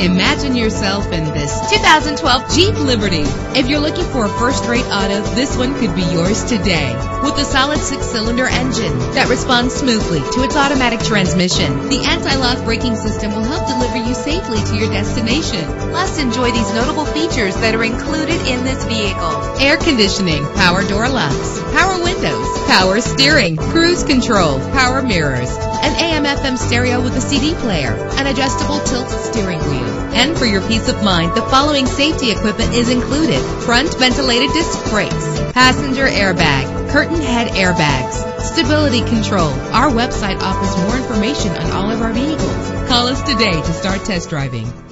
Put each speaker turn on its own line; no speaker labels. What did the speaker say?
Imagine yourself in this 2012 Jeep Liberty. If you're looking for a first-rate auto, this one could be yours today. With a solid 6-cylinder engine that responds smoothly to its automatic transmission, the anti-lock braking system will help deliver you safely to your destination. Plus, enjoy these notable features that are included in this vehicle: air conditioning, power door locks, power windows, power steering, cruise control, power mirrors, an AM/FM stereo with a CD player, an adjustable tilt steering wheel. And for your peace of mind, the following safety equipment is included: front ventilated disc brakes, passenger airbag, curtain head airbags, stability control. Our website offers more information on all of our vehicles. Call us today to start test driving.